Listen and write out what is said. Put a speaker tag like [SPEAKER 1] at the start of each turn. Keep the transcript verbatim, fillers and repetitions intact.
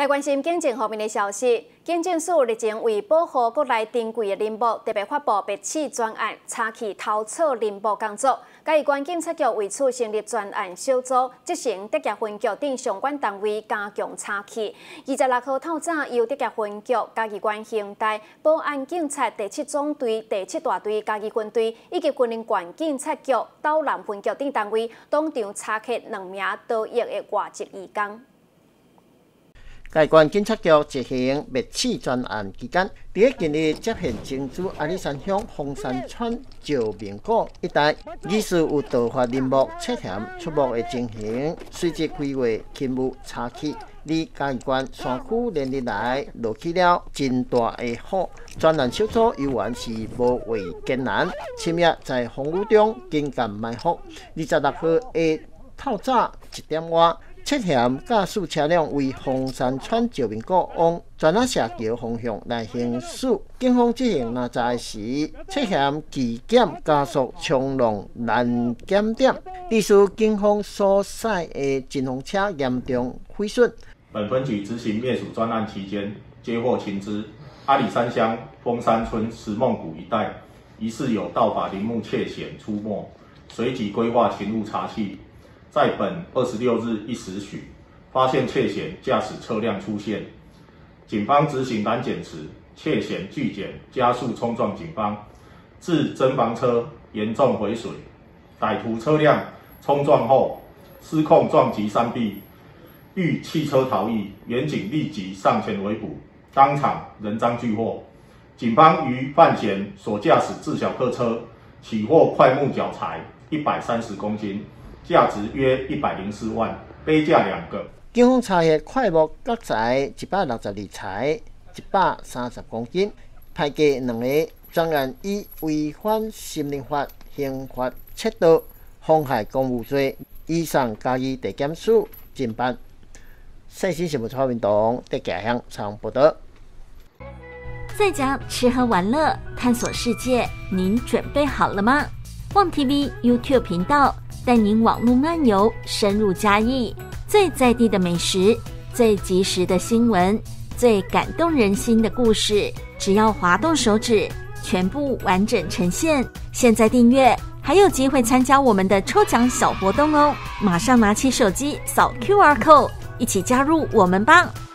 [SPEAKER 1] 来关心警政方面的消息，警政署日前为保护国内珍贵的林木，特别发布白起专案，查起偷草林木工作。嘉义县警察局为此成立专案小组，执行德协分局等相关单位加强查起。二十六号透早，由德协分局、嘉义县刑大、保安警察第七总队、第七大队、嘉义军队以及军人县警察局、岛南分局等单位，当场查获两名逃逸的外籍移工。
[SPEAKER 2] 嘉义县警察局执行灭鼠专案期间，伫近日接现珍珠阿里山乡凤山村石明谷一带，疑似有盗伐林木、涉嫌出没的情形，随即规划勤务查起。离嘉义县山区连日来落起了真大的雨，专案小组由员是无畏艰难，深夜在风雨中紧赶埋伏。二十六号下透早一点外。涉嫌驾驶车辆为凤山村石明谷往转仔社桥方向来行驶，警方执行拿查时，涉嫌拒检加速冲浪难检点，历史警方所驶的警方车严重毁损。
[SPEAKER 3] 本分局执行灭鼠专案期间，接获情资，阿里山乡凤山村石梦谷一带疑似有盗伐林木窃嫌出没，随即规划勤务查缉。在本二十六日一时许，发现窃嫌驾驶车辆出现，警方执行拦检时，窃嫌拒检，加速冲撞警方，致侦防车严重毁损。歹徒车辆冲撞后失控撞击山壁，欲弃车逃逸，员警立即上前围捕，当场人赃俱获。警方于范闲所驾驶自小客车起获块木脚材一百三十公斤。价值约一百零四万，杯架两个。
[SPEAKER 2] 警方查获块木角材一百六十二材，一百三十公斤，排假两个。专案以违反森林法、刑法、窃盗、妨害公务罪，移送嘉义地检署侦办。最新新闻蔡运动在家乡常报道。
[SPEAKER 4] 在家吃喝玩乐，探索世界，您准备好了吗？旺 T V YouTube 频道。带您网络漫游，深入嘉义，最在地的美食，最及时的新闻，最感动人心的故事，只要滑动手指，全部完整呈现。现在订阅，还有机会参加我们的抽奖小活动哦！马上拿起手机扫 Q R code， 一起加入我们吧！